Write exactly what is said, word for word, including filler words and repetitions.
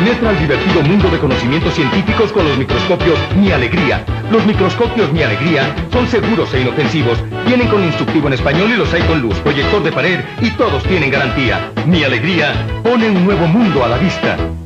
Penetra al divertido mundo de conocimientos científicos con los microscopios Mi Alegría. Los microscopios Mi Alegría son seguros e inofensivos. Vienen con instructivo en español y los hay con luz, proyector de pared y todos tienen garantía. Mi Alegría pone un nuevo mundo a la vista.